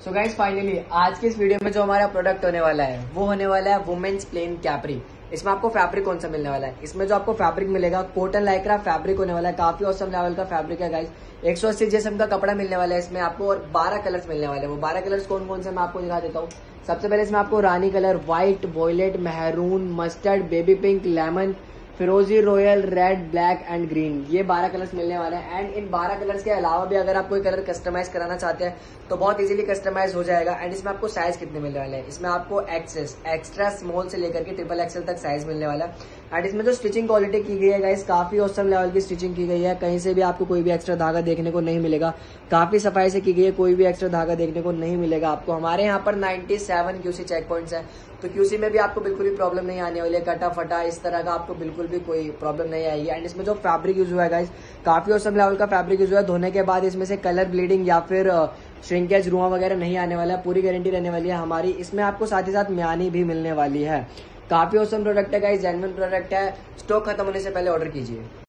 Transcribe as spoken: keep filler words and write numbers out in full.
So guys finally आज के इस वीडियो में जो हमारा प्रोडक्ट होने वाला है वो होने वाला है वुमेन्स प्लेन कैपरी। इसमें आपको फैब्रिक कौन सा मिलने वाला है? इसमें जो आपको फैब्रिक मिलेगा कॉटन लाइक्रा फैब्रिक होने वाला है। काफी औसम लेवल का फैब्रिक है गाइस। एक सौ अस्सी जिस्म का कपड़ा मिलने वाला है इसमें आपको, और बारह कलर्स मिलने वाले हैं। वो बारह कलर्स कौन कौन से मैं आपको दिखा देता हूँ। सबसे पहले इसमें आपको रानी colour, white, violet, maroon, mustard, baby pink, lemon, फिरोजी, royal, red, black and green, ये बारह कलर्स मिलने वाले हैं। एंड इन बारह कलर्स के अलावा भी अगर आप कोई कलर कस्टमाइज कराना चाहते हैं तो बहुत इजीली कस्टमाइज हो जाएगा। एंड इसमें आपको साइज कितने मिलने वाले हैं? इसमें आपको एक्सेस एक्स्ट्रा स्मॉल से लेकर के ट्रिपल एक्सएल तक साइज मिलने वाला है। एंड इसमें जो स्टिचिंग क्वालिटी की गई है गाइस, काफी औसम लेवल की स्टिचिंग की गई है। कहीं से भी आपको कोई भी एक्स्ट्रा धागा देखने को नहीं मिलेगा। काफी सफाई से की गई है, कोई भी एक्स्ट्रा धागा देखने को नहीं मिलेगा आपको। हमारे यहाँ पर सत्तानवे क्यूसी चेक पॉइंट्स है, तो क्यूसी में भी आपको बिल्कुल भी प्रॉब्लम नहीं आने वाली है। कटा फटा इस तरह का आपको बिल्कुल भी कोई प्रॉब्लम नहीं आएगी। एंड इसमें जो फैब्रिक यूज हुआ है गाइस, काफी औसम लेवल का फैब्रिक यूज हुआ है। धोने के बाद इसमें से कलर ब्लीडिंग या फिर श्रिंकेज, रुआ वगैरह नहीं आने वाला है। पूरी गारंटी रहने वाली है हमारी। इसमें आपको साथ ही साथ म्यानी भी मिलने वाली है। काफी औसम प्रोडक्ट है गाइस, जेन्युइन प्रोडक्ट है। स्टॉक खत्म होने से पहले ऑर्डर कीजिए।